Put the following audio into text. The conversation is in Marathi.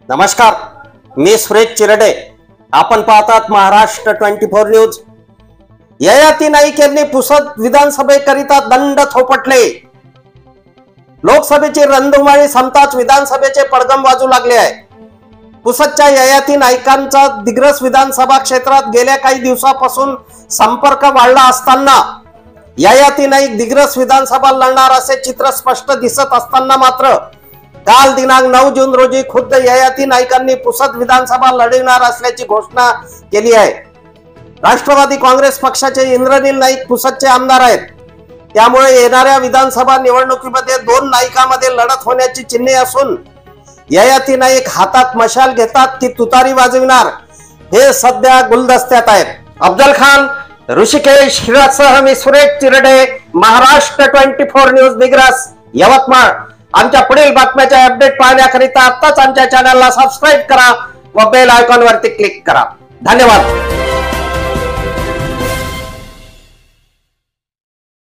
नमस्कार, मी सुरेश चिरडे. आपण पाहतात महाराष्ट्र 24 न्यूज. ययाती नाईक यांनी पुसद विधानसभेकरिता दंड थोपटले. लोकसभेची रणधुमाळी संपताच विधानसभेचे पडगम वाजू लागले आहे. पुसदच्या ययाती नाईकांचा दिग्रस विधानसभा क्षेत्रात गेल्या काही दिवसापासून संपर्क वाढला असताना ययाती नाईक दिग्रस विधानसभा लढणार असे चित्र स्पष्ट दिसत असताना मात्र काल दिनांक 9 जून रोजी खुद्द ययाती नाईकांनी पुसद विधानसभा लढवणार असल्याची घोषणा केली आहे. राष्ट्रवादी काँग्रेस पक्षाचे इंद्रनील नाईक पुसदचे आमदार आहेत. त्यामुळे येणाऱ्या विधानसभा निवडणुकीमध्ये दोन नाईकांमध्ये लढत होण्याची चिन्हे असून ययाती नाईक हातात मशाल घेतात की तुतारी वाजविणार हे सध्या गुलदस्त्यात आहेत. अफजल खान, ऋषिकेश हिरासह मी सुरेश चिरडे, महाराष्ट्र 24 न्यूज दिग्रस, यवतमाळ. आमच्या पुढील बातम्याचे अपडेट पाहण्याकरिता आत्ताच आमच्या चॅनलला सबस्क्राईब करा व बेल आयकॉन वरती क्लिक करा. धन्यवाद.